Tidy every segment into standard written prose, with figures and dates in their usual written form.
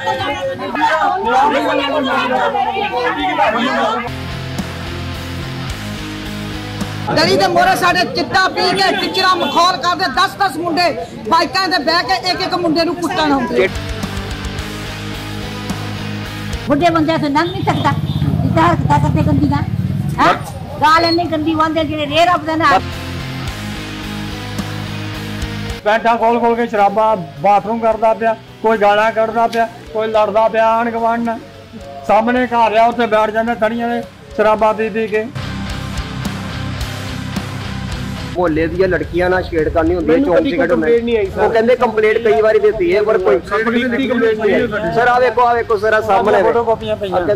गली के मोहरे साढ़े चिट्टा पी के टिचरा मखौल करते 10-10 मुंडे बाइकों से बह के एक मुंडे नूं कुट्टण आउंदे। बुढ़े बंदे से लंघ नहीं सकता जिद्दां हरकतां करदे गंदियां गाल इन्नी गंदी वांदे जिहड़े रेह रबदे ने पैंटा खोल खोल के शराबा बाथरूम करता पाया, कोई गाला कढ़दा पाया, कोई लड़दा पाया आण गवांढ सामने घर आ उत्थे बैठ जांदे थड़ियां ने शराबा पी पी के। मोहल्ले दी लड़कियां ना छेड़खानी होंदी है, चौक टिकट होंदे वो कहंदे कंप्लेंट कई बारी देती है पर कोई सर आ देखो सर सामने फोटो कॉपियां पईयां।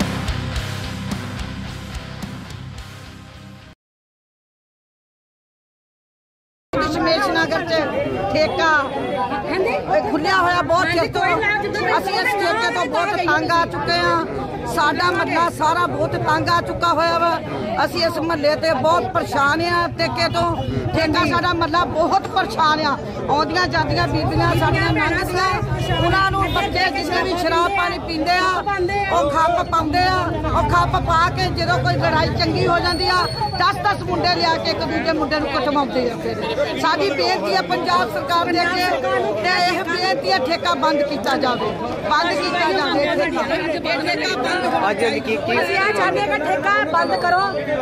दशमेश नगर च ठेका खुलिया होया बहुत चिर तो असीं इस ठेके तो बहुत तंग आ चुके हैं। साडा महल्ला सारा बहुत तंग आ चुका होया वा। असीं इस महल्ले ते बहुत परेशान आ ठेके तो। ठेका साडा महल्ला बहुत परेशान आ। आउंदियां जांदियां बीबियां साडियां लंघदियां उन्हां नूं बच्चे जिसने भी शराब पानी पींदे आ ਉਹ ਖੱਪ ਪਾਉਂਦੇ ਆ। ਉਹ ਖੱਪ ਪਾ ਕੇ ਜਦੋਂ ਕੋਈ ਲੜਾਈ ਚੰਗੀ ਹੋ ਜਾਂਦੀ ਆ 10-10 ਮੁੰਡੇ ਲਿਆ ਕੇ ਇੱਕ ਦੂਜੇ ਮੁੰਡੇ ਨੂੰ ਕੁੱਟਵਾਉਂਦੇ ਆ। ਫਿਰ ਸਾਡੀ ਬੇਨਤੀ ਹੈ ਪੰਜਾਬ ਸਰਕਾਰ ਦੇ ਅੱਗੇ ਤੇ ਇਹ ਬੇਨਤੀ ਹੈ ਠੇਕਾ ਬੰਦ ਕੀਤਾ ਜਾਵੇ, ਬੰਦ ਕੀਤਾ ਜਾਵੇ ਠੇਕਾ ਬੰਦ। ਅੱਜ ਕੀ ਅਸੀਂ ਆ ਚਾਹੁੰਦੇ ਕਿ ਠੇਕਾ ਬੰਦ ਕਰੋ।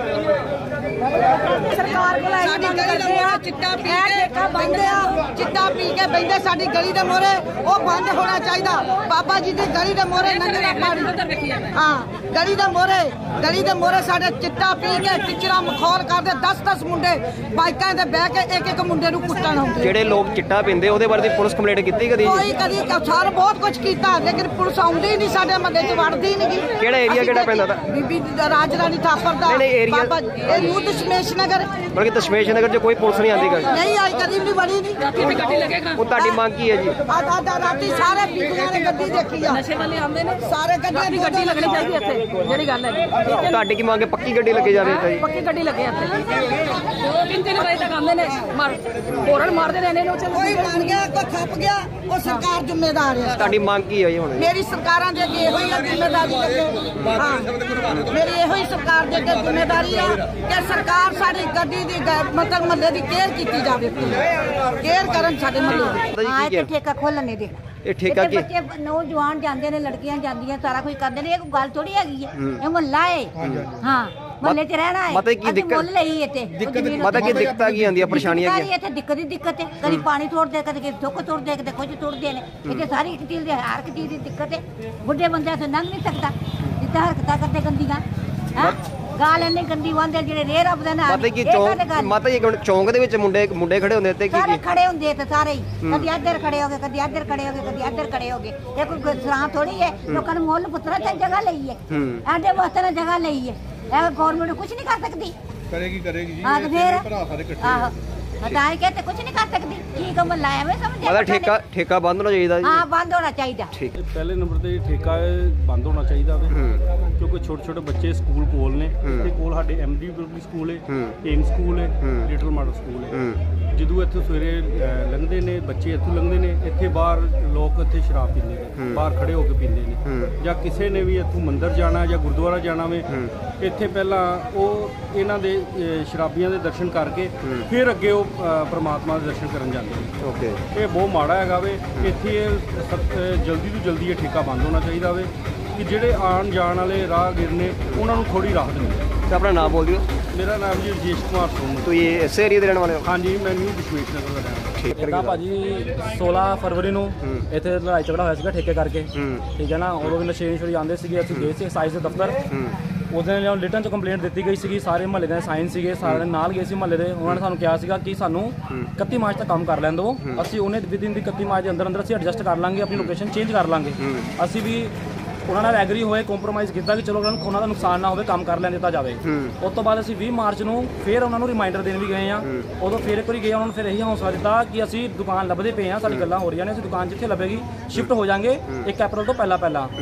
ਸਰਕਾਰ ਕੋਲ ਆਈ ਸਾਡੀ ਗਲੀ ਦੇ ਮੋਹਰੇ ਚਿੱਟਾ ਪੀ ਕੇ ਬੰਦੇ ਆ, ਚਿੱਟਾ ਪੀ ਕੇ ਬੰਦੇ ਸਾਡੀ ਗਲੀ ਦੇ ਮੋਹਰੇ ਉਹ ਬੰਦ ਹੋਣਾ ਚਾਹੀਦਾ। ਬਾਬਾ ਜੀ ਦੀ ਗਲੀ ਦੇ ਮੋਹਰੇ ਨੰਗਣਾ ਪਾਣੀ हाँ गली दे मोहरे साढ़े चिट्टा पी के टिचरा मखौल करते 10-10 मुंडे बाइकों से बह के एक मुंडे नूं कुट्टण आउंदे। जेड़े लोग चिट्टा पींदे ओहदे बारे पुलिस कंप्लेंट कीती कदी? कोई कदी सार बहुत कुछ कीता लेकिन पुलिस आउंदी ही नहीं, साडे महल्ले च वड़दी ही नहीं। केड़ा एरिया केड़ा पैंदा दा? बीबी राज रानी थापर दा बाबा ए न्यू दशमेश नगर। बल्कि दशमेश नगर च कोई पुलिस नहीं आंदी कदी? नहीं आई, कदी भी बड़ी नहीं। वो तुहाडी मांग की है जी? आधा राती सारे बीबियां ने गड्डी देखी आ, नशे वाले आंदे ने सारे गड्डी लगनी चाहिए इत्थे जेड़ी गल है। ਤੁਹਾਡੀ ਕੀ ਮੰਗ ਹੈ? ਪੱਕੀ ਗੱਡੀ ਲੱਗੇ ਜਾਵੇ ਇੱਥੇ? ਪੱਕੀ ਗੱਡੀ ਲੱਗੇ ਇੱਥੇ 2-3 ਵਜੇ ਤੱਕ ਆਉਂਦੇ ਨੇ ਹੋਰਨ ਮਾਰਦੇ ਨੇ ਇਹਨੂੰ। ਕੋਈ ਮਰ ਗਿਆ ਕੋਈ ਖੱਪ ਗਿਆ ਉਹ ਸਰਕਾਰ ਜ਼ਿੰਮੇਦਾਰ ਹੈ। ਤੁਹਾਡੀ ਮੰਗ ਕੀ ਹੈ ਜੀ ਹੁਣ? ਮੇਰੀ ਸਰਕਾਰਾਂ ਦੇ ਅੱਗੇ ਇਹੋ ਹੀ ਜ਼ਿੰਮੇਦਾਰੀ ਲੱਗੇ। ਹਾਂ ਮੇਰੀ ਇਹੋ ਹੀ ਸਰਕਾਰ ਦੇ ਅੱਗੇ ਜ਼ਿੰਮੇਦਾਰੀ ਆ ਕਿ ਸਰਕਾਰ ਸਾਡੀ ਗੱਡੀ ਦੀ ਮਤਲਬ ਮਹੱਲੇ ਦੀ ਕੇਅਰ ਕੀਤੀ ਜਾਵੇ, ਕੇਅਰ ਕਰਨ ਸਾਡੇ ਮਹੱਲੇ ਦੀ। ਹਾਂ ਇੱਥੇ ਠੇਕਾ ਖੋਲਣੇ ਦੇ ਇਹ ਠੇਕਾ ਕੀ? ਬੱਚੇ ਨੌਜਵਾਨ ਜਾਂਦੇ ਨੇ, ਲੜਕੀਆਂ ਜਾਂਦੀਆਂ, ਸਾਰਾ ਕੁਝ ਕਰਦੇ ਨੇ। ਇਹ ਕੋਈ ਗੱਲ ਥੋੜੀ ਹੈਗੀ ਹੈ, ਇਹ ਮੁਹੱਲਾ ਹੈ। ਹਾਂ ਮੁਹੱਲੇ 'ਚ ਰਹਿਣਾ ਹੈ। ਮਤਲਬ ਕੀ ਦਿੱਕਤ? ਮੁੱਲ ਲਈ ਇੱਥੇ ਮਤਲਬ ਕੀ ਦਿੱਕਤਾਂ ਕੀ ਆਉਂਦੀਆਂ, ਪਰੇਸ਼ਾਨੀਆਂ ਕੀ? ਇੱਥੇ ਦਿੱਕਤ ਹੀ ਦਿੱਕਤ ਹੈ। ਕਦੀ ਪਾਣੀ ਤੋੜਦੇ, ਕਦੇ ਦੁੱਖ ਤੋੜਦੇ, ਕਦੇ ਕੁਝ ਤੋੜਦੇ ਨੇ। ਇੱਥੇ ਸਾਰੀ ਇੱਕ ਚੀਜ਼ ਦੀ ਹਰ ਇੱਕ ਚੀਜ਼ ਦੀ ਦਿੱਕਤ ਹੈ। ਬੁੱਢੇ ਬੰਦਿਆਂ ਤੋਂ ਲੰਘ ਨਹੀਂ ਸਕਦਾ ਜਿੱਦਾਂ ਹਰਕਤਾਂ ਕਰਦੇ ਗੰਦੀਆਂ ਗਾਲ ਇੰਨੀ ਗੰਦੀ ਵਾਂਦੇ ਜਿਹੜੇ ਰੇਹ ਰਬਦੇ ਨੇ। ਮਤਲਬ ਕੀ ਚੌਂਕ ਦੇ ਵਿੱਚ ਮੁੰਡੇ ਖੜੇ ਹੁੰਦੇ ਤੇ ਸਾਰੇ ਖੜੇ ਹੁੰਦੇ ਤੇ ਸਾਰੇ ਹੀ ਕਦੀ ਇੱਧਰ ਖੜੇ ਹੋ ਗਏ, ਕਦੀ ਇੱਧਰ ਖੜੇ ਹੋ ਗਏ, ਕਦੀ ਇੱਧਰ ਖੜੇ ਹੋ ਗਏ। ਇਹ ਕੋਈ ਸਰਾਂ ਥੋੜੀ ਹੈ। ਲੋਕਾਂ ਨੂੰ ਮੁੱਲ ਪੁੱਤਰਾ ਤੇ ਜਗ੍ਹਾ ਲਈ ਹੈ, ਐਡੇ ਵਾਸਤੇ ਨਾ ਜਗ੍ਹਾ ਲਈ ਹੈ। ਇਹ ਗਵਰਨਮੈਂਟ ਕੁਝ ਨਹੀਂ ਕਰ ਸਕਦੀ। ਕਰੇਗੀ ਜੀ। ਹਾਂ ਤੇ ਫੇਰ ਭਰਾ ਸਾਰੇ ਇਕੱਠੇ ਆਹੋ ਹਟਾਏ ਕੇ ਤੇ ਕੁਝ ਨਹੀਂ ਕਰ ਸਕਦੀ। ਕੀ ਕੰਮ ਲਾਇਆ ਵੇ ਸਮਝੇ? ਮਤਲਬ ਠੇਕਾ ਬੰਦ ਹੋਣਾ ਚਾਹੀਦਾ ਜੀ? ਹਾਂ ਬੰਦ ਹੋਣਾ ਚਾਹੀਦਾ। ਠੀਕ। ਪਹਿਲੇ ਨੰਬਰ ਤੇ ਠੇਕਾ ਬੰਦ ਹੋਣਾ ਚਾਹੀਦਾ ਵੇ ਕਿਉਂਕਿ ਛੋਟੇ ਬੱਚੇ ਸਕੂਲ ਕੋਲ ਨੇ। ਤੇ ਕੋਲ ਸਾਡੇ ਐਮਡੀ ਪਬਲਿਕ ਸਕੂਲ ਹੈ, ਏਮ ਸਕੂਲ ਹੈ, ਲਿਟਲ ਮਾਡਲ ਸਕੂਲ ਹੈ। ਜਦੋਂ ਇੱਥੇ ਸਵੇਰੇ ਲੰਘਦੇ ਨੇ ਬੱਚੇ, ਇੱਥੋਂ ਲੰਘਦੇ ਨੇ, ਇੱਥੇ ਬਾਹਰ ਲੋਕ ਇੱਥੇ ਸ਼ਰਾਬ ਪੀਂਦੇ ਨੇ, ਬਾਹਰ ਖੜੇ ਹੋ ਕੇ ਪੀਂਦੇ ਨੇ। ਜਾਂ ਕਿਸੇ ਨੇ ਵੀ ਇੱਥੋਂ ਮੰਦਿਰ ਜਾਣਾ ਜਾਂ ਗੁਰਦੁਆਰਾ ਜਾਣਾ ਵੇ, ਇੱਥੇ ਪਹਿਲਾਂ ਉਹ ਇਹਨਾਂ ਦੇ ਸ਼ਰਾਬੀਆਂ ਦੇ ਦਰਸ਼ਨ ਕਰਕੇ ਫਿਰ ਅੱਗੇ ਉਹ ਪਰਮਾਤਮਾ ਦੇ ਦਰਸ਼ਨ ਕਰਨ ਜਾਂਦੇ ਨੇ। ਓਕੇ, ਇਹ ਬਹੁਤ ਮਾੜਾ ਹੈਗਾ ਵੇ। ਇੱਥੇ ਜਲਦੀ ਤੋਂ ਜਲਦੀ ਇਹ ਠੇਕਾ ਬੰਦ ਹੋਣਾ ਚਾਹੀਦਾ ਵੇ ਕਿ ਜਿਹੜੇ ਆਉਣ ਜਾਣ ਵਾਲੇ ਰਾਹਗੀਰ ਨੇ ਉਹਨਾਂ ਨੂੰ ਥੋੜੀ ਰਾਹਤ ਮਿਲੇ। ਤੇ ਆਪਣਾ ਨਾਮ ਬੋਲ ਦਿਓ। ਮੇਰਾ ਨਾਮ ਜੀ ਰਜੇਸ਼ ਕੁਮਾਰ ਸੋਨੂ। ਤੁਸੀਂ ਇਸ ਏਰੀਆ ਦੇ ਰਹਿਣ ਵਾਲੇ ਹੋ? ਹਾਂਜੀ, ਮੈਂ ਨਿਊ ਦਸ਼ਮੇਸ਼ ਨਗਰ ਦਾ ਰਹਿਣ ਵਾਲਾ। ਠੀਕ ਹੈ ਭਾਜੀ। 16 ਫਰਵਰੀ ਨੂੰ ਇੱਥੇ ਲੜਾਈ ਝਗੜਾ ਹੋਇਆ ਸੀਗਾ ਠੇਕੇ ਕਰਕੇ, ਠੀਕ ਹੈ ਨਾ। ਉਦੋਂ ਵੀ ਨਸ਼ੇ ਛੁੜੀ ਆਉਂਦੇ ਸੀਗੇ। ਅਸੀਂ ਗਏ ਸੀ ਐਕਸਾਈਜ਼ ਦੇ ਦਫ਼ਤਰ। ਉਸ ਦਿਨ ਲਿਟਨ 'ਚ ਕੰਪਲੇਂਟ ਦਿੱਤੀ ਗਈ ਸੀਗੀ। ਸਾਰੇ ਮਹੱਲੇ ਦੇ ਸਾਈਨ ਸੀਗੇ, ਸਾਰੇ ਨਾਲ ਗਏ ਸੀ ਮਹੱਲੇ ਦੇ। ਉਹਨਾਂ ਨੇ ਸਾਨੂੰ ਕਿਹਾ ਸੀਗਾ ਕਿ ਸਾਨੂੰ 31 ਮਾਰਚ ਤੱਕ ਕੰਮ ਕਰ ਲੈਣ ਦਿਓ। ਅਸੀਂ ਉਹਨੇ ਵਿਦਿਨ ਦੀ 31 ਮਾਰਚ ਦੇ ਅੰਦਰ ਅਸੀਂ ਐਡਜਸਟ ਕਰ ਲਾਂਗੇ, ਆਪਣੀ ਲੋਕੇਸ਼ਨ ਚੇਂਜ ਕਰ ਲਾਂਗੇ। ਅਸੀਂ ਵੀ ਉਹਨਾਂ ਨਾਲ ਐਗਰੀ ਹੋਏ, ਕੰਪਰੋਮਾਈਜ਼ ਕੀਤਾ ਕਿ ਚਲੋ ਉਹਨਾਂ ਦਾ ਨੁਕਸਾਨ ਨਾ ਹੋਵੇ, ਕੰਮ ਕਰ ਲੈਣ ਦਿੱਤਾ ਜਾਵੇ। ਉਸ ਤੋਂ ਬਾਅਦ ਅਸੀਂ 20 ਮਾਰਚ ਨੂੰ ਫਿਰ ਉਹਨਾਂ ਨੂੰ ਰਿਮਾਈਂਡਰ ਦੇਣ ਵੀ ਗਏ ਆ। ਉਦੋਂ ਫਿਰ ਇੱਕ ਵਾਰੀ ਗਏ, ਉਹਨਾਂ ਨੂੰ ਫਿਰ ਇਹੀ ਹੌਸਲਾ ਦਿੱਤਾ ਕਿ ਅਸੀਂ ਦੁਕਾਨ ਲੱਭਦੇ ਪਏ ਹਾਂ, ਸਾਡੀ ਗੱਲਾਂ ਹੋ ਰਹੀਆਂ ਨੇ, ਅਸੀਂ ਦੁਕਾਨ ਜਿੱਥੇ ਲੱਭੇਗੀ ਸ਼ਿਫਟ ਹੋ ਜਾਾਂਗੇ 1 ਅਪ੍ਰੈਲ ਤੋਂ ਪਹਿਲਾਂ।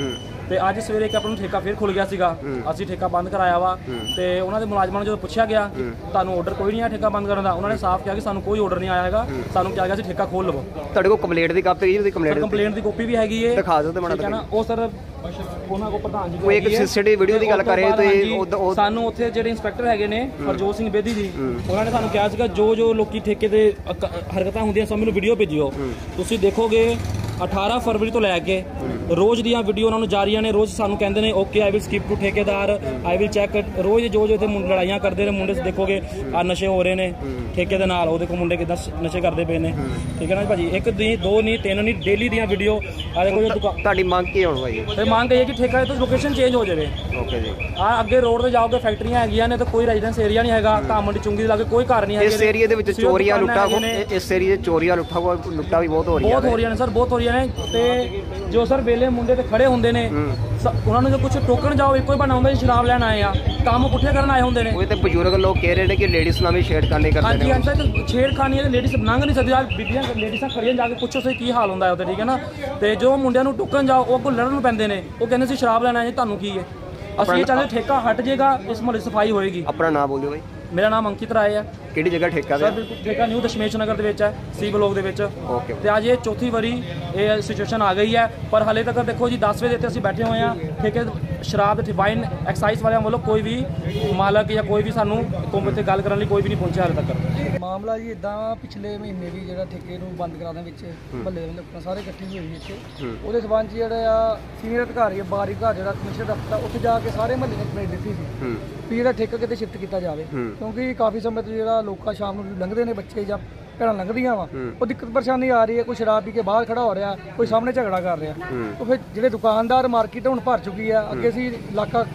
ਤੇ ਅੱਜ ਸਵੇਰੇ ਇੱਕ ਆਪਣਾ ਨੂੰ ਠੇਕਾ ਫਿਰ ਖੁੱਲ ਗਿਆ ਸੀਗਾ, ਅਸੀਂ ਠੇਕਾ ਬੰਦ ਕਰਾਇਆ ਵਾ। ਤੇ ਉਹਨਾਂ ਦੇ ਮੁਲਾਜ਼ਮਾਂ ਨੂੰ ਜਦੋਂ ਪੁੱਛਿਆ ਗਿਆ ਤੁਹਾਨੂੰ ਆਰਡਰ ਕੋਈ ਨਹੀਂ ਆਇਆ ਠੇਕਾ ਬੰਦ ਕਰਨ ਦਾ, ਉਹਨਾਂ ਨੇ ਸਾਫ਼ ਕਿਹਾ ਕਿ ਸਾਨੂੰ ਕੋਈ ਆਰਡਰ ਨਹੀਂ ਆਇਆ ਹੈਗਾ, ਸਾਨੂੰ ਕਿਹਾ ਗਿਆ ਸੀ ਠੇਕਾ ਖੋਲ ਲਵੋ। ਤੁਹਾਡੇ ਕੋਲ ਕੰਪਲੇਂਟ ਦੀ ਕਾਪੀ ਹੈ? ਕੰਪਲੇਂਟ ਦੀ ਕਾਪੀ ਵੀ ਹੈਗੀ ਹੈ, ਦਿਖਾ ਦਿਓ ਮਾੜਾ ਠੀਕ ਹੈ ਨਾ। ਉਹ ਸਰ ਉਹਨਾਂ ਕੋ ਪ੍ਰਧਾਨ ਜੀ ਕੋਈ ਇੱਕ ਸੀਸੀਟੀਵੀ ਵੀਡੀਓ ਦੀ ਗੱਲ ਕਰ ਰਹੇ ਤੇ ਸਾਨੂੰ ਉੱਥੇ ਜਿਹੜੇ ਇੰਸਪੈਕਟਰ ਹੈਗੇ ਨੇ ਹਰਜੋਤ ਸਿੰਘ ਬੇਦੀ ਜੀ, ਉਹਨਾਂ ਨੇ ਸਾਨੂੰ ਕਿਹਾ ਸੀਗਾ ਜੋ ਲੋਕੀ ਠੇਕੇ ਤੇ ਹਰਕਤਾਂ ਹੁੰਦੀਆਂ ਸਭ ਮੈਨੂੰ ਵੀਡੀਓ ਭੇਜਿਓ। ਤੁਸੀਂ ਦੇਖੋਗੇ 18 ਫਰਵਰੀ ਤੋਂ ਲੈ ਕੇ ਰੋਜ਼ ਦੀਆਂ ਵੀਡੀਓ ਉਹਨਾਂ ਨੂੰ ਜਾਰੀਆਂ ਨੇ, ਰੋਜ਼ ਸਾਨੂੰ ਕਹਿੰਦੇ ਨੇ okay I will skip to ਠੇਕੇਦਾਰ, ਆਈ ਵਿਲ ਚੈੱਕ। ਰੋਜ਼ ਜੋ ਇੱਥੇ ਲੜਾਈਆਂ ਕਰਦੇ ਨੇ ਮੁੰਡੇ, ਦੇਖੋਗੇ ਆ ਨਸ਼ੇ ਹੋ ਰਹੇ ਨੇ ਠੇਕੇ ਦੇ ਨਾਲ, ਉਹ ਦੇਖੋ ਮੁੰਡੇ ਕਿੱਦਾਂ ਨਸ਼ੇ ਕਰਦੇ ਪਏ ਨੇ, ਠੀਕ ਹੈ ਨਾ ਭਾਜੀ। ਇੱਕ ਨਹੀਂ, ਦੋ ਨਹੀਂ, ਤਿੰਨ ਨਹੀਂ, ਡੇਲੀ ਦੀਆਂ ਵੀਡੀਓ ਆ ਦੇਖੋ। ਤੁਹਾਡੀ ਮੰਗ ਕੀ ਹੋਣ ਭਾਈ? ਤੇ ਮੰਗ ਇਹ ਕਿ ਠੇਕਾ ਤੋਂ ਲੋਕੇਸ਼ਨ ਚੇਂਜ ਹੋ ਜਾਵੇ। ਓਕੇ ਜੀ। ਆ ਅੱਗੇ ਰੋਡ ਤੇ ਜਾਓਗੇ ਫੈਕਟਰੀਆਂ ਹੈਗੀਆਂ ਨੇ ਤੇ ਕੋਈ ਰੈਜ਼ੀਡੈਂਸ ਏਰੀਆ ਨਹੀਂ ਹੈਗਾ, ਘਾਮੰਡੀ ਚੁੰਗੀ ਦੇ ਲਾਗੇ ਕੋਈ ਘਰ ਨਹੀਂ ਹੈਗੇ। ਇਸ ਏਰੀਆ ਦੇ ਵਿੱਚ ਚੋਰੀਆਂ ਲੁੱਟਾਂ, ਇਸ ਏਰੀਆ 'ਚ ਚੋਰੀਆਂ ਲੁੱਟਾਂ ਵੀ ਬਹੁਤ ਹੋ ਰਹੀਆਂ ਨੇ ਸਰ, ਬਹੁਤ ਹੋ ਰਹੀਆਂ ਨੇ। ਤੇ ਜੋ ਸਰ ਵੇਲੇ ਮੁੰਡੇ ਤੇ ਖੜੇ ਹੁੰਦੇ ਨੇ ਉਹਨਾਂ ਨੂੰ ਜੋ ਕੁਝ ਟੋਕਣ ਜਾਓ ਇੱਕੋ ਹੀ ਬਣਾ ਹੁੰਦਾ ਸ਼ਰਾਬ ਲੈਣ ਆਏ ਆ, ਕੰਮ ਪੁੱਠੇ ਕਰਨ ਆਏ ਹੁੰਦੇ ਨੇ। ਉਹ ਤੇ ਬਜ਼ੁਰਗ ਲੋਕ ਕਹਿ ਰਹੇ ਨੇ ਕਿ ਲੇਡੀਜ਼ ਨਾਲ ਵੀ ਛੇੜਖਾਨੀ ਕਰਦੇ ਨੇ। ਹਾਂਜੀ ਸਰ, ਛੇੜਖਾਨੀ ਹੈ, ਲੇਡੀਜ਼ ਲੰਘ ਨਹੀਂ ਸਕਦੀ। ਬੀਬੀਆਂ ਲੇਡੀਜ਼ਾਂ ਖੜੀਆਂ ਜਾ ਕੇ ਪੁੱਛੋ ਸਹੀ ਕੀ ਹਾਲ ਹੁੰਦਾ ਹੈ ਉੱਥੇ, ਠੀਕ ਹੈ ਨਾ। ਤੇ ਜੋ ਮੁੰਡਿਆਂ ਨੂੰ ਟੋਕਣ ਜਾਓ ਉਹ ਅੱਗੋਂ ਲੜਨ ਨੂੰ ਪੈਂਦੇ ਨੇ, ਉਹ ਕਹਿੰਦੇ ਸੀ ਸ਼ਰਾਬ ਲੈਣ ਆਏ, ਤੁਹਾਨੂੰ ਕੀ ਹੈ। ਅਸੀਂ ਇਹ ਚਾਹੁੰਦੇ ਠੇਕਾ ਹਟ ਜਾਏਗਾ, ਇਸ ਮੁਹੱਲੇ ਸਫਾਈ ਹੋਏਗੀ। ਆਪਣਾ ਨਾਮ ਬੋਲਿਓ ਬਾਈ। ਮੇਰਾ ਨਾਮ ਅੰਕਿਤ ਰਾਏ ਹੈ। ਕਿਹੜੀ ਜਗ੍ਹਾ ਠੇਕਾ ਸਰ ਬਿਲਕੁਲ ਠੇਕਾ ਨਿਊ ਦਸ਼ਮੇਸ਼ ਨਗਰ ਦੇ ਵਿੱਚ ਹੈ, ਸੀ ਬਲੋਕ ਦੇ ਵਿੱਚ। ਓਕੇ। ਤੇ ਅੱਜ ਇਹ ਚੌਥੀ ਵਾਰੀ ਇਹ ਸਿਚੁਏਸ਼ਨ ਆ ਗਈ ਹੈ, ਪਰ ਹਲੇ ਤੱਕ ਦੇਖੋ ਜੀ 10 ਵਜੇ ਤੇ ਅਸੀਂ ਬੈਠੇ ਹੋਏ ਹਾਂ। ਠੇਕੇ ਸ਼ਰਾਬ ਤੇ ਵਾਈਨ ਐਕਸਾਈਜ਼ ਵਾਲਿਆਂ ਵੱਲੋਂ ਕੋਈ ਵੀ ਮਾਲਕ ਜਾਂ ਕੋਈ ਵੀ ਸਾਨੂੰ ਹੁਕੂਮਤ ਤੇ ਗੱਲ ਕਰਨ ਲਈ ਕੋਈ ਵੀ ਨਹੀਂ ਪਹੁੰਚਿਆ ਹਲੇ ਤੱਕ। ਮਾਮਲਾ ਜੀ ਇਦਾਂ ਪਿਛਲੇ ਮਹੀਨੇ ਵੀ ਜਿਹੜਾ ਠੇਕੇ ਨੂੰ ਬੰਦ ਕਰਾਉਣ ਦੇ ਵਿੱਚ ਮਹੱਲੇ ਦੇ ਲੋਕਾਂ ਸਾਰੇ ਇਕੱਠੇ ਹੋਏ ਸੀ ਇੱਥੇ। ਉਹਦੇ ਸਬੰਧ 'ਚ ਜਿਹੜਾ ਆ ਸੀਨੀਅਰ ਅਧਿਕਾਰੀ ਬਾਰੀ ਘਰ ਜਿਹੜਾ ਕਮਿਸ਼ਨਰ ਦਫ਼ਤਰ ਉੱਥੇ ਜਾ ਕੇ ਸਾਰੇ ਮਹੱਲੇ ਨੇ ਕੰਪਲੇਂਟ ਦਿੱਤੀ ਸੀ ਵੀ ਇਹਦਾ ਠੇਕਾ ਕਿਤੇ ਸ਼ਿਫਟ ਕੀਤਾ ਜਾਵੇ, ਕਿਉਂਕਿ ਕਾਫੀ ਸਮੇਂ ਤੋਂ ਜਿਹੜਾ ਲੋਕਾਂ ਸ਼ਾਮ ਨੂੰ ਲੰਘਦੇ ਨੇ ਬੱਚੇ ਜਾਂ ਭੈਣਾਂ ਲੰਘਦੀਆਂ ਵਾ, ਉਹ ਦਿੱਕਤ ਪਰੇਸ਼ਾਨੀ ਆ ਰਹੀ ਹੈ। ਕੋਈ ਸ਼ਰਾਬ ਪੀ ਕੇ ਬਾਹਰ ਖੜਾ ਹੋ ਰਿਹਾ, ਕੋਈ ਸਾਹਮਣੇ ਝਗੜਾ ਕਰ ਰਿਹਾ। ਉਹ ਫਿਰ ਜਿਹੜੇ ਦੁਕਾਨਦਾਰ ਮਾਰਕੀਟ ਹੁਣ ਭਰ ਚੁੱਕੀ ਆ, ਅੱਗੇ ਸੀ ਇਲਾਕਾ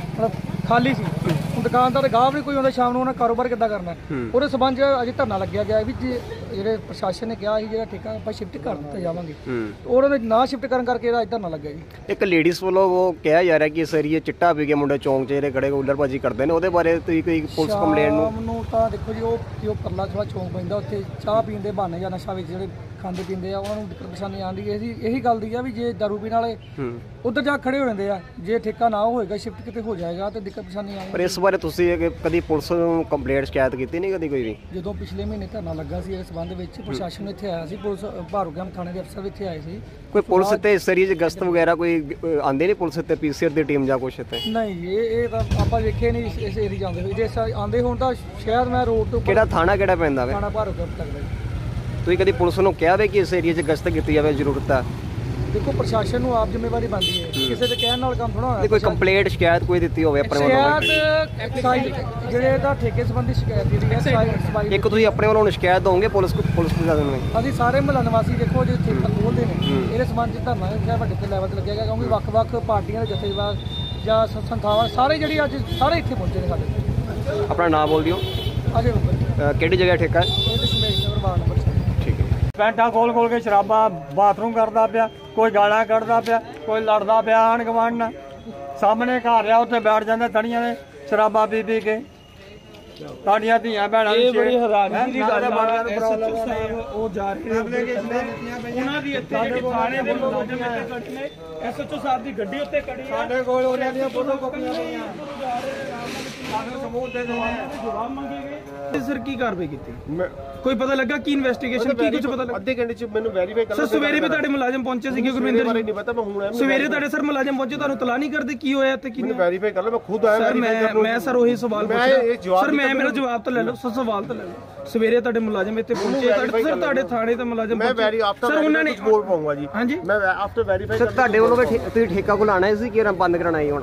ਖਾਲੀ ਸੀ, ਹੁਣ ਦੁਕਾਨਦਾਰ ਗਾਹਕ ਵੀ ਕੋਈ ਆਉਂਦਾ ਸ਼ਾਮ ਨੂੰ, ਉਹਨਾਂ ਕਾਰੋਬਾਰ ਕਿੱਦਾਂ ਕਰਨਾ। ਉਹਦੇ ਸਬੰਧ 'ਚ ਅੱਜ ਧਰਨਾ ਲੱਗਿਆ ਗਿਆ ਵੀ ਜਿਹੜੇ ਪ੍ਰਸ਼ਾਸਨ ਨੇ ਕਿਹਾ ਸੀ ਜਿਹੜਾ ਠੇਕਾ ਆਪਾਂ ਸ਼ਿਫਟ ਕਰ ਦਿੱਤਾ ਜਾਵਾਂਗੇ, ਉਹਨਾਂ ਦੇ ਨਾ ਸ਼ਿਫਟ ਕਰਨ ਕਰਕੇ ਇਹਦਾ ਅੱਜ ਧਰਨਾ ਲੱਗਿਆ ਜੀ। ਇੱਕ ਲੇਡੀਜ਼ ਵੱਲੋਂ ਉਹ ਕਿਹਾ ਜਾ ਰਿਹਾ ਕਿ ਇਸ ਏਰੀਏ ਚਿੱਟਾ ਪੀ ਕੇ ਮੁੰਡੇ ਚੌਂਕ 'ਚ ਜਿਹੜੇ ਖੜੇ ਉਲਰਬਾਜੀ ਕਰਦੇ ਨੇ, ਉਹਦੇ ਬਾਰੇ ਤੁਸੀਂ ਕੋਈ ਪੁਲਿਸ ਕੰਪਲੇਂਟ ਨੂੰ ਤਾਂ ਦੇਖੋ ਜੀ, ਉਹ ਪਰਲਾ ਛਵਾ ਚੌਂਕ ਪੈਂਦਾ, ਉੱਥੇ ਚਾਹ ਪੀਣ ਦੇ ਬਹਾਨੇ ਜਾਂ ਨਸ਼ਾ ਵਿੱਚ ਜਿਹੜੇ ਖਾਂਦੇ ਪੀਂਦੇ ਆ ਉਹਨਾਂ ਨੂੰ ਦਿੱਕਤ ਪਰੇਸ਼ਾਨੀ ਆਉਂਦੀ ਹੈ। ਇਹੀ ਗੱਲ ਦੀ ਆ ਵੀ ਜੇ ਦਾਰੂ ਪੀਣ ਵਾਲੇ ਉੱਧਰ ਜਾ ਖੜੇ ਹੋ ਜਾਂਦੇ ਆ, ਜੇ ਠੇਕਾ ਨਾ ਹੋਏਗਾ ਸ਼ਿਫਟ ਕਿਤੇ ਹੋ ਜਾਏਗਾ ਤੇ ਦਿੱਕਤ ਪਰੇਸ਼ਾਨੀ ਆਏਗੀ। ਪਰ ਇਸ ਬਾਰੇ ਤੁਸੀਂ ਕਦੀ ਪੁਲਿਸ ਨੂੰ ਕੰਪਲੇਂਟ ਸ਼ਿਕਾਇਤ ਕੀਤੀ ਨਹੀਂ ਕਦੀ ਕੋਈ ਵੀ? ਜਦੋਂ ਪਿਛਲੇ ਮਹੀਨੇ ਧਰਨਾ ਲੱਗਾ ਸੀ ਇਸ ਸੰਬੰਧ ਵਿੱਚ ਪ੍ਰਸ਼ਾਸਨ ਇੱਥੇ ਆਇਆ ਸੀ, ਪੁਲਿਸ ਭਾਰੂਗਾਮ ਥਾਣੇ ਦੇ ਅਫਸਰ ਇੱਥੇ ਆਏ ਸੀ। ਕੋਈ ਪੁਲਿਸ ਤੇ ਇਸ ਏਰੀਏ 'ਚ ਗਸ਼ਤ ਵਗੈਰਾ ਕੋਈ ਆਉਂਦੇ ਨਹੀਂ ਪੁਲਿਸ ਤੇ ਪੀਸੀਆਰ ਦੀ ਟੀਮ ਜਾਂ ਕੁਛ ਇੱਥੇ? ਨਹੀਂ, ਇਹ ਤਾਂ ਆਪਾਂ ਵੇਖੇ ਨਹੀਂ ਇਸ ਏਰੀਏ ਜਾਂਦੇ ਹੋਏ। ਜੇ ਆਉਂਦੇ ਹੋਣ ਤਾਂ ਸ਼ਾਇਦ ਮੈਂ ਰੋਡ ਤੋਂ ਕਿਹੜਾ ਥਾਣਾ ਕਿਹੜਾ ਪੈਂਦਾ ਵੇ? ਥਾਣਾ ਭਾਰੂਗਾਮ ਲੱਗਦਾ ਜੀ। ਤੁਸੀਂ ਕਦੀ ਪੁਲਿਸ ਨੂੰ ਕਿਹਾ ਵੇ ਕਿ ਇਸ ਏਰੀਏ 'ਚ ਗਸ਼ਤ ਕੀਤੀ ਜਾਵੇ, ਜ਼ਰੂਰਤ ਹੈ? ਦੇਖੋ ਪ੍ਰਸ਼ਾਸਨ ਨੂੰ ਆਪ ਜ਼ਿੰਮੇਵਾਰੀ ਬਣਦੀ ਹੈ, ਕਿਸੇ ਦੇ ਕਹਿਣ ਨਾਲ ਕੰਮ ਥੋੜਾ ਹੋਣਾ। ਕੋਈ ਕੰਪਲੇਂਟ ਸ਼ਿਕਾਇਤ ਕੋਈ ਦਿੱਤੀ ਹੋਵੇ ਆਪਣੇ ਵੱਲੋਂ? ਸ਼ਿਕਾਇਤ ਜਿਹੜੇ ਦਾ ਠੇਕੇ ਸੰਬੰਧੀ ਸ਼ਿਕਾਇਤ ਜਿਹੜੀ ਹੈ ਸਫਾਈ ਇੱਕ ਤੁਸੀਂ ਆਪਣੇ ਵੱਲੋਂ ਸ਼ਿਕਾਇਤ ਦੋਗੇ ਪੁਲਿਸ ਪ੍ਰਸ਼ਾਸਨ ਨੂੰ? ਅਸੀਂ ਸਾਰੇ ਮੁਹੱਲਾ ਨਿਵਾਸੀ ਦੇਖੋ ਜੇ ਠੇਕਾ ਖੋਲ੍ਹਦੇ ਨੇ, ਇਹਦੇ ਸੰਬੰਧ 'ਚ ਧਰਨਾ ਜਿਹੜਾ ਵੱਡੇ ਤੇ ਲੈਵਲ ਤੇ ਲੱਗੇਗਾ, ਕਿਉਂਕਿ ਵੱਖ-ਵੱਖ ਪਾਰਟੀਆਂ ਦੇ ਜਥੇਦਾਰ ਜਾਂ ਸੰਸਥਾਵਾਂ ਸਾਰੇ ਜਿਹੜੀ ਅੱਜ ਸਾਰੇ ਇੱਥੇ ਪਹੁੰਚੇ ਨੇ ਸਾਡੇ। ਆਪਣਾ ਨਾਮ ਬੋਲ ਦਿਓ। ਅਜੇ ਕਿਹੜੀ ਜਗ੍ਹਾ ਠੇਕਾ? ਇਹ ਦਸ਼ਮੇਸ਼ ਨਗਰ ਵਾਰਡ ਨੰਬਰ 6। ਠੀਕ ਹੈ। ਪੈਂਟਾਂ ਖੋਲ ਕੇ ਸ਼ਰਾਬਾਂ ਬਾਥਰੂਮ ਕਰਦਾ ਪਿਆ, ਕੋਈ ਗਾਲਾਂ ਕੱਢਦਾ ਪਿਆ, ਕੋਈ ਲੜਦਾ ਪਿਆ ਆਣ ਗੁਆਂਢ ਨਾਲ। ਸਾਹਮਣੇ ਘਰ ਆ ਉੱਥੇ ਬੈਠ ਜਾਂਦੇ ਤੜੀਆਂ ਦੇ ਸ਼ਰਾਬਾਂ ਪੀ ਕੇ। ਤੁਹਾਡੀਆਂ ਧੀਆਂ ਭੈਣਾਂ ਇਹ ਬੜੀ ਹੈਰਾਨਗੀ ਦੀ ਗੱਲ ਹੈ। ਐਸਐਚਓ ਸਾਹਿਬ ਉਹ ਜਾ ਰਹੇ ਉਹਨਾਂ ਦੀ ਇੱਥੇ ਜਿਹੜੇ ਥਾਣੇ ਦੇ ਮੁਲਾਜ਼ਮ ਇੱਥੇ ਖੜੇ ਨੇ, ਐਸਐਚਓ ਸਾਹਿਬ ਦੀ ਗੱਡੀ ਉੱਤੇ ਖੜੀ ਹੈ, ਸਾਡੇ ਕੋਲ ਉਹਨਾਂ ਦੀਆਂ ਫੋਟੋ ਕਾਪੀਆਂ ਪਈਆਂ, ਸਾਨੂੰ ਸਬੂਤ ਦੇ ਦੇਣੇ। ਜਵਾਬ ਮੰਗੇ ਗਏ। ਸਰ ਕੀ ਕਾਰਵਾਈ ਕੀਤੀ? ਕੋਈ ਪਤਾ ਲੱਗਾ ਕੀ ਇਨਵੈਸਟੀਗੇਸ਼ਨ ਕੀ ਕੁਝ ਪਤਾ ਲੱਗਾ? ਅੱਧੇ ਘੰਟੇ ਚ ਮੈਨੂੰ ਵੈਰੀਫਾਈ ਕਰ। ਸਰ ਸਵੇਰੇ ਵੀ ਤੁਹਾਡੇ ਮੁਲਾਜ਼ਮ ਪਹੁੰਚੇ ਸੀਗੇ ਗੁਰਵਿੰਦਰ ਜੀ? ਨਹੀਂ ਪਤਾ, ਮੈਂ ਹੁਣ ਸਵੇਰੇ ਤੁਹਾਡੇ ਸਰ ਮੁਲਾਜ਼ਮ ਪਹੁੰਚੇ, ਤੁਹਾਨੂੰ ਤਲਾਹ ਨਹੀਂ ਕਰਦੇ ਕੀ ਹੋਇਆ ਤੇ ਕੀ ਨਹੀਂ? ਵੈਰੀਫਾਈ ਕਰ ਲਓ, ਮੈਂ ਖੁਦ ਆਇਆ। ਮੈਂ ਸਰ ਉਹੀ ਸਵਾਲ ਪੁੱਛ ਰਿਹਾ ਸਰ, ਮੈਂ ਮੇਰਾ ਜਵਾਬ ਤਾਂ ਲੈ ਲਓ ਸਰ, ਸਵਾਲ ਤਾਂ ਲੈ ਲਓ। ਸਵੇਰੇ ਤੁਹਾਡੇ ਮੁਲਾਜ਼ਮ ਇੱਥੇ ਪਹੁੰਚੇ, ਸਰ ਤੁਹਾਡੇ ਥਾਣੇ ਤੇ ਮੁਲਾਜ਼ਮ ਮੈਂ ਵੈਰੀ ਆਫਟਰ ਸਰ ਉਹਨਾਂ ਨੇ ਬੋਲ ਪਾਉਂਗਾ ਜੀ। ਹਾਂਜੀ ਮੈਂ ਆਫਟਰ ਵੈਰੀਫਾਈ ਸਰ ਤੁਹਾਡੇ ਵੱਲੋਂ ਤੁਸੀਂ ਠੇਕਾ ਖੁਲਾਣਾ ਸੀ ਕਿ ਬੰਦ ਕਰਾਣਾ ਹੈ? ਹੁਣ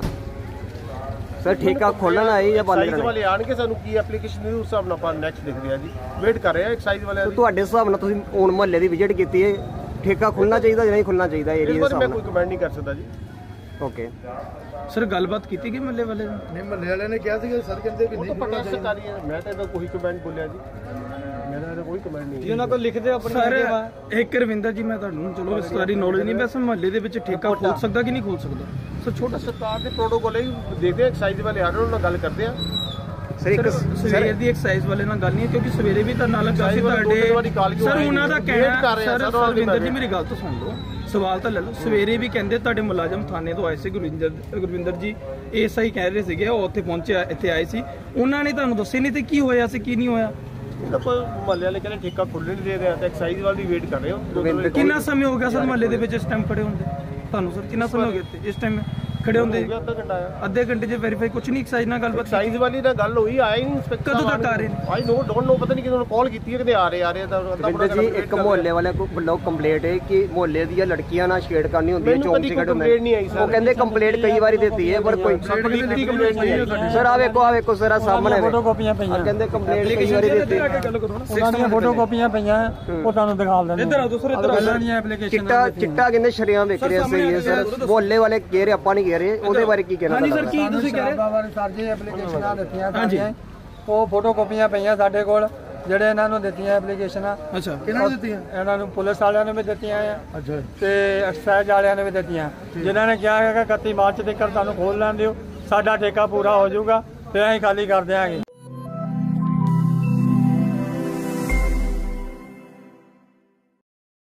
ਸਰ ਠੇਕਾ ਖੋਲਣਾ ਹੈ ਜਾਂ ਬੰਦ ਕਰਾਣਾ? ਵਾਲੇ ਆਣਗੇ ਸਾਨੂੰ ਕੀ ਐਪਲੀਕੇਸ਼ਨ ਦੇ ਉਸ ਹਿਸਾਬ ਨਾਲ ਆਪਾਂ ਨੈਕਸਟ ਦੇਖਦੇ ਆ ਜੀ, ਵੇਟ ਕਰ ਰਹੇ ਆ ਐਕਸਾਈਜ਼ ਵਾਲਿਆਂ ਦੀ। ਤੁਹਾਡੇ ਹਿਸਾਬ ਨਾਲ ਤੁਸੀਂ ਹੁਣ ਮੁਹੱਲੇ ਦੀ ਵਿਜ਼ਿਟ ਕੀਤੀ ਹੈ, ਠੇਕਾ ਖੁੱਲਣਾ ਚਾਹੀਦਾ ਜਾਂ ਨਹੀਂ ਖੁੱਲਣਾ ਚਾਹੀਦਾ ਏਰੀਆ ਦੇ ਹਿਸਾਬ ਨਾਲ? ਮੈਂ ਕੋਈ ਕਮੈਂਟ ਨਹੀਂ ਕਰ ਸਕਦਾ ਜੀ। ਓਕੇ ਸਰ ਗੱਲਬਾਤ ਕੀਤੀ ਗਈ ਮਹੱਲੇ ਵਾਲੇ ਨਹੀਂ, ਮਹੱਲੇ ਵਾਲਿਆਂ ਨੇ ਕਿਹਾ ਸੀਗਾ ਸਰ, ਕਹਿੰਦੇ ਕਿ ਨਹੀਂ ਪਤਾ ਸਰਕਾਰੀ ਹੈ। ਮੈਂ ਤਾਂ ਇਹਦਾ ਕੋਈ ਕਮੈਂਟ ਬੋਲਿਆ ਜੀ, ਮੇਰਾ ਇਹਦਾ ਕੋਈ ਕਮੈਂਟ ਨਹੀਂ। ਉਹਨਾਂ ਕੋਲ ਲਿਖਦੇ ਆਪਣੇ ਸਰ ਇੱਕ ਰਵਿੰਦਰ ਜੀ, ਮੈਂ ਤੁਹਾਨੂੰ ਚਲੋ ਇਸ ਸਾਰੀ ਨੌਲੇਜ ਨਹੀਂ, ਵੈਸੇ ਮਹੱਲੇ ਦੇ ਵਿੱਚ ਠੇਕਾ ਖੋਲ ਸਕਦਾ ਕਿ ਨਹੀਂ ਖੋਲ ਸਕਦਾ? ਸਰ ਛੋਟਾ ਸਰਕਾਰ ਦੇ ਪ੍ਰੋਟੋਕੋਲ ਹੀ ਦੇਖਦੇ ਆ, ਐਕਸਾਈਜ਼ ਵਾਲੇ ਆ ਰਹੇ ਉਹਨਾਂ ਨਾਲ ਗੱਲ ਕਰਦੇ ਆ। ਸਰ ਇੱਕ ਸਵੇਰ ਦੀ ਐਕਸਰਸਾਈਜ਼ ਵਾਲੇ ਨਾਲ ਗੱਲ ਨਹੀਂ ਹੈ ਕਿਉਂਕਿ ਸਵੇਰੇ ਵੀ ਤਾਂ ਨਾਲ ਲੱਗਾ ਸੀ ਤੁਹਾਡੇ ਸਰ ਉਹਨਾਂ ਦਾ ਕਹਿਣਾ ਸਰ ਸਰਵਿੰਦਰ ਜੀ ਮੇਰੀ ਗੱਲ ਤਾਂ ਸੁਣ ਲਓ ਸਵਾਲ ਤਾਂ ਲੈ ਲਓ ਸਵੇਰੇ ਵੀ ਕਹਿੰਦੇ ਤੁਹਾਡੇ ਮੁਲਾਜ਼ਮ ਥਾਣੇ ਤੋਂ ਆਏ ਸੀ ਗੁਰਵਿੰਦਰ ਜੀ ਐਸਆਈ ਕਹਿ ਰਹੇ ਸੀਗੇ ਉਹ ਉੱਥੇ ਪਹੁੰਚਿਆ ਇੱਥੇ ਆਏ ਸੀ ਉਹਨਾਂ ਨੇ ਤੁਹਾਨੂੰ ਦੱਸਿਆ ਨਹੀਂ ਤੇ ਕੀ ਹੋਇਆ ਸੀ ਕੀ ਨਹੀਂ ਹੋਇਆ ਮਹੱਲੇ ਵਾਲੇ ਕਹਿੰਦੇ ਠੇਕਾ ਖੁੱਲ੍ਹ ਨਹੀਂ ਦੇ ਰਿਹਾ ਤੇ ਐਕਸਾਈਜ਼ ਵਾਲੀ ਵੇਟ ਕਰ ਰਹੇ ਹੋ ਕਿੰਨਾ ਸਮੇਂ ਹੋ ਗਿਆ ਸਰ ਮਹੱਲੇ ਦੇ ਵਿੱਚ ਇਸ ਟਾਈਮ ਖੜੇ ਹੁੰਦੇ ਤੁਹਾਨੂੰ ਸਰ ਕਿੰਨਾ ਸਮੇਂ ਹੋ ਗਿਆ ਇਸ ਟਾਈਮ ਖੜੇ ਹੁੰਦੇ ਅੱਧੇ ਘੰਟੇ 'ਚ ਵੈਰੀਫਾਈ ਕੁਝ ਨਹੀਂ ਐਕਸਾਈਜ਼ ਨਾਲ ਗੱਲਬਾਤ ਐਕਸਾਈਜ਼ ਵਾਲੀ ਨਾਲ ਗੱਲ ਹੋਈ ਆਇਆ ਹੀ ਨਹੀਂ ਇੰਸਪੈਕਟਰ ਕਦੋਂ ਤੱਕ ਆ ਰਹੇ ਨੇ ਆਈ ਡੋਂਟ ਨੋ ਪਤਾ ਨਹੀਂ ਕਿਹਨੂੰ ਕਾਲ ਕੀਤੀ ਹੈ ਕਿਤੇ ਆ ਰਹੇ ਤਾਂ ਰਵਿੰਦਰ ਜੀ ਇੱਕ ਮੁਹੱਲੇ ਵਾਲਿਆਂ ਕੋਲ ਵੱਲੋਂ ਕੰਪਲੇਂਟ ਹੈ ਕਿ ਮੁਹੱਲੇ ਦੀਆਂ ਲੜਕੀਆਂ ਨਾਲ ਛੇੜਖਾਨੀ ਹੁੰਦੀ ਹੈ ਚੌਂਕ 'ਚ ਖੜੇ ਹੁੰਦੇ ਉਹ ਕਹਿੰਦੇ ਕੰਪਲੇਂਟ ਕਈ ਵਾਰੀ ਦਿੱਤੀ ਹੈ ਪਰ ਕੋਈ ਕੰਪਲੇਂਟ ਨਹੀਂ ਸਰ ਆ ਵੇਖੋ ਸਰ ਸਾਹਮਣੇ ਫੋਟੋ ਕਾਪੀਆਂ ਪਈਆਂ ਕਹਿੰਦੇ ਕੰਪਲੇਂਟ ਕਈ ਵਾਰੀ ਦਿੱਤੀ ਉਹਨਾਂ ਦੀਆਂ ਫੋਟੋ ਕਾਪੀਆਂ ਪਈਆਂ ਉਹ ਤੁਹਾਨੂੰ ਦਿਖਾ ਦਿੰਦੇ ਇੱਧਰ ਆਓ ਸਰ ਇੱਧਰ ਪਹਿਲਾਂ ਦੀਆਂ ਐਪਲੀਕੇਸ਼ਨ ਚਿੱਟਾ ਕਹਿੰਦੇ ਸ਼ਰਿਆਂ ਵੇਖ ਰਹੇ ਸਹੀ ਹੈ ਸਰ ਮੁਹੱਲੇ ਵਾਲੇ ਕਹਿ ਰਹੇ ਆਪਾਂ ਨਹੀਂ ਕਹਿ ਰਹੇ ਉਹਦੇ ਬਾਰੇ ਕੀ ਕਹਿਣਾ ਹਾਂਜੀ ਸਰ ਕੀ ਤੁਸੀਂ ਕਹਿ ਰਹੇ ਬਾਬਾ ਨੇ ਸਰ ਜੀ ਐਪਲੀਕੇਸ਼ਨਾਂ ਦਿੱਤੀਆਂ ਸਾਡੀਆਂ ਉਹ ਫੋਟੋ ਕਾਪੀਆਂ ਪਈਆਂ ਸਾਡੇ ਕੋਲ ਜਿਹੜੇ ਇਹਨਾਂ ਨੂੰ ਦਿੱਤੀਆਂ ਐਪਲੀਕੇਸ਼ਨਾਂ ਅੱਛਾ ਕਿਹਨਾਂ ਨੇ ਦਿੱਤੀਆਂ ਇਹਨਾਂ ਨੂੰ ਪੁਲਿਸ ਵਾਲਿਆਂ ਨੂੰ ਵੀ ਦਿੱਤੀਆਂ ਆ ਅੱਛਾ ਤੇ ਐਕਸਾਈਜ਼ ਵਾਲਿਆਂ ਨੂੰ ਵੀ ਦਿੱਤੀਆਂ ਜਿਨ੍ਹਾਂ ਨੇ ਕਿਹਾ ਹੈਗਾ 31 ਮਾਰਚ ਤੱਕ ਤੁਹਾਨੂੰ ਖੋਲ ਲੈਣ ਦਿਓ ਸਾਡਾ ਠੇਕਾ ਪੂਰਾ ਹੋ ਜਾਊਗਾ ਤੇ ਅਸੀਂ ਖਾਲੀ ਕਰ ਦਿਆਂਗੇ